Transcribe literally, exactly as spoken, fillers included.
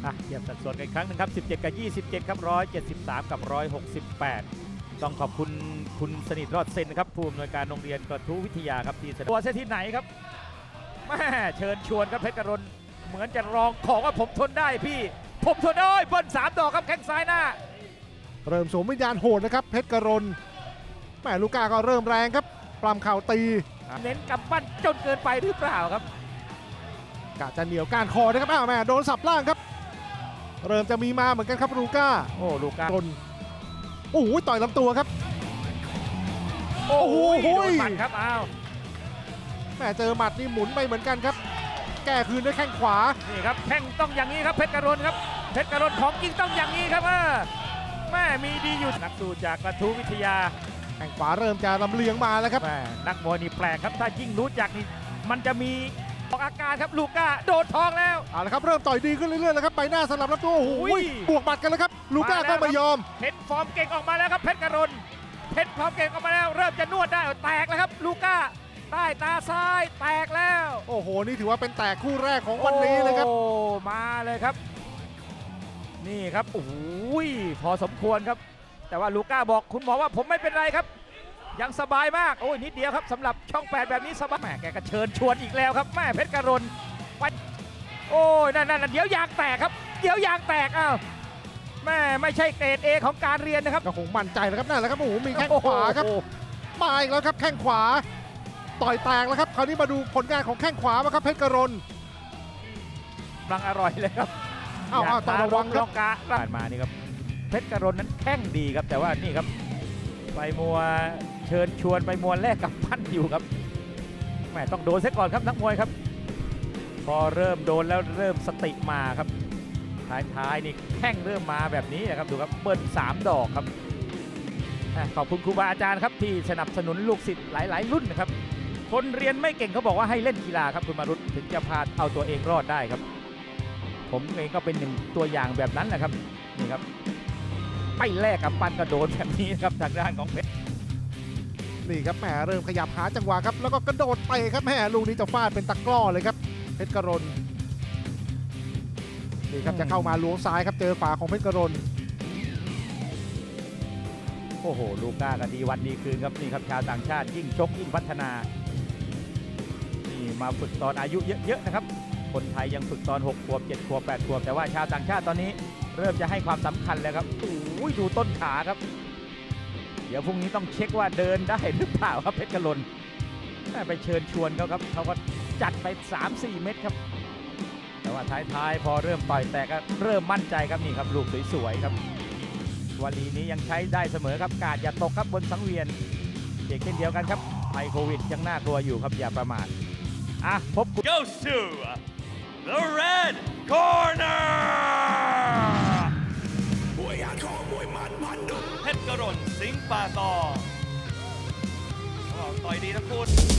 อ่ะเทียบสัดส่วนกันอีกครั้งหนึ่งครับสิบเจ็ดกับยี่สิบเจ็ดครับหนึ่งร้อยเจ็ดสิบสามกับหนึ่งร้อยหกสิบแปดต้องขอบคุณคุณสนิทรอดเซนนะครับผู้อำนวยการโรงเรียนกระทู้วิทยาครับที่เสนอตัวเส้นที่ไหนครับแม่เชิญชวนครับเพชรกรณเหมือนจะรองของว่าผมทนได้พี่ผมทนได้เบิ้ลสามดอกครับแข้งซ้ายหน้าเริ่มสวมวิญญาณโหดนะครับเพชรกรณแม่ลูก้าก็เริ่มแรงครับปล้ำเข่าตีเน้นกำปั้นจนเกินไปหรือเปล่าครับกะจะเหนียวก้านคอนะครับอ้าวแม่โดนสับล่างครับเริ่มจะมีมาเหมือนกันครับลูก้าโอ้ลูก้าโอ้โหต่อยลำตัวครับโอ้โหโดนหมัดครับอ้าวแม่เจอหมัดนี่หมุนไปเหมือนกันครับแก้คืนด้วยแข้งขวานี่ครับแข้งต้องอย่างนี้ครับเพชรกรณครับเพชรกรณของจริงต้องอย่างนี้ครับแม่มีดีอยู่นักสู้จากกระทู้วิทยาแข้งขวาเริ่มจะลำเลียงมาแล้วครับนักมวยนี่แปลกครับถ้ายิ่งรู้จักนี่มันจะมีออกอาการครับลูก้าโดนทองแล้วเอาละครับเริ่มต่อยดีขึ้นเรื่อยๆแล้วครับใบหน้าสลับลำตัวโอ้โหบวกหมัดกันแล้วครับลูก้าก็ไม่ยอมเพชรฟอร์มเก่งออกมาแล้วครับเพชรกรณเพชรฟอร์มเก่งออกมาแล้วเริ่มจะนวดได้แตกแล้วครับลูก้าใต้ตาซ้ายแตกแล้วโอ้โหนี่ถือว่าเป็นแตกคู่แรกของวันนี้เลยครับโอ้มาเลยครับนี่ครับโอ้โหพอสมควรครับแต่ว่าลูก้าบอกคุณหมอว่าผมไม่เป็นไรครับยังสบายมากโอ้ยนิดเดียวครับสำหรับช่องแปดแบบนี้สบายแม่แกก็เชิญชวนอีกแล้วครับแม่เพชรกรณไปโอ้ยนั่นนั่นเดี๋ยวยางแตกครับเดี๋ยวยางแตกอ้าวแม่ไม่ใช่เกรด เอ ของการเรียนนะครับก็คงมั่นใจแล้วครับนั่นแหละครับโอ้โหมีแข้งขวาครับมาอีกแล้วครับแข้งขวาต่อยแตกแล้วครับคราวนี้มาดูผลงานของแข้งขวามาครับเพชรกรณกำลังอร่อยเลยครับอ้าวต้องระวังครับกะผ่านมานี่ครับเพชรกรณนั้นแข้งดีครับแต่ว่านี่ครับไปมัวเชิญชวนไปมัวแลกกับปั้นอยู่ครับแม่ต้องโดนซะก่อนครับนักมวยครับพอเริ่มโดนแล้วเริ่มสติมาครับท้ายๆนี่แข้งเริ่มมาแบบนี้นะครับดูครับเบิ้ลสามดอกครับขอบคุณครูบาอาจารย์ครับที่สนับสนุนลูกศิษย์หลายๆรุ่นนะครับคนเรียนไม่เก่งเขาบอกว่าให้เล่นกีฬาครับคุณมารุตถึงจะพาเอาตัวเองรอดได้ครับผมเองก็เป็นหนึ่งตัวอย่างแบบนั้นแหละครับนี่ครับไปแลกกับปั้นกระโดดแบบนี้ครับทางด้านของเพชรนี่ครับแหมเริ่มขยับหาจังหวะครับแล้วก็กระโดดเตะครับแหมลูกนี้จะฟาดเป็นตะกร้อเลยครับเพชรกรณนี่ครับจะเข้ามาล้วงซ้ายครับเจอขวาของเพชรกรณโอ้โหลูก้าก็ดีวันดีคืนครับนี่ครับชาวต่างชาติยิ่งชกยิ่งพัฒนานี่มาฝึกตอนอายุเยอะๆนะครับคนไทยยังฝึกตอนหกขวบเจ็ดขวบแปดขวบแต่ว่าชาวต่างชาติตอนนี้เริ่มจะให้ความสำคัญแล้วครับโอ้ยดูต้นขาครับเดี๋ยวพรุ่งนี้ต้องเช็คว่าเดินได้หรือเปล่าครับเพชรกรณไปเชิญชวนเขาครับเขาก็จัดไป สามสี่ เม็ดครับแต่ว่าท้ายๆพอเริ่มต่อยแตกก็เริ่มมั่นใจครับนี่ครับลูกสวยๆครับวลีนี้ยังใช้ได้เสมอครับกาดอย่าตกครับบนสังเวียนเช่นเดียวกันครับภัยโควิดยังน่ากลัวอยู่ครับอย่าประมาทอ่ะพบ goes to the red corner เพชรกรณสิงห์ป่าตองต่อยดีทั้งคู่